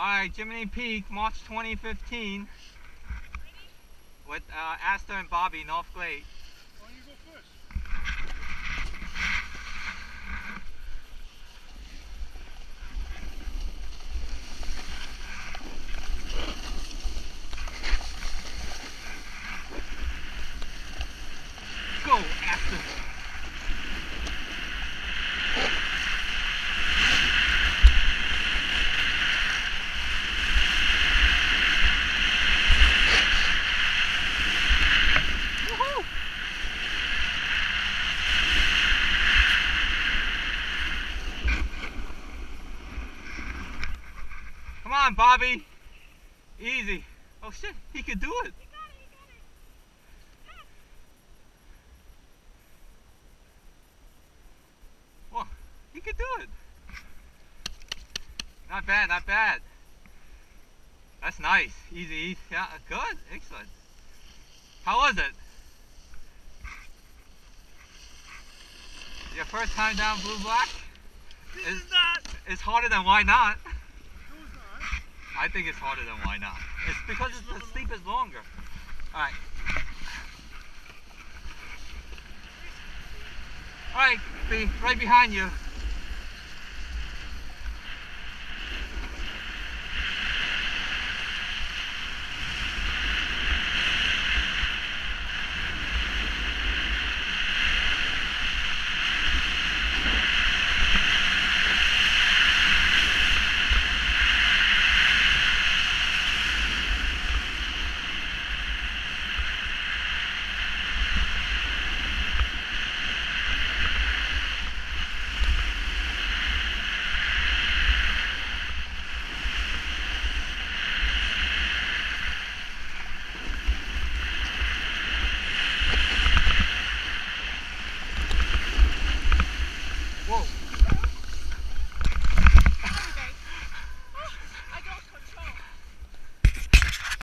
Alright, Jiminy Peak, March 2015. With Asther and Bobby, North Glade. Why don't you go first? Go, Asther! Come on, Bobby. Easy. Oh shit, he could do it. Well, he could do it. Not bad, not bad. That's nice. Easy, easy. Yeah, good. Excellent. How was it? Your first time down Blue Black? It's harder than Why Not. I think it's harder than Why Not. It's because the sleep is longer. Alright. Alright, B, right behind you.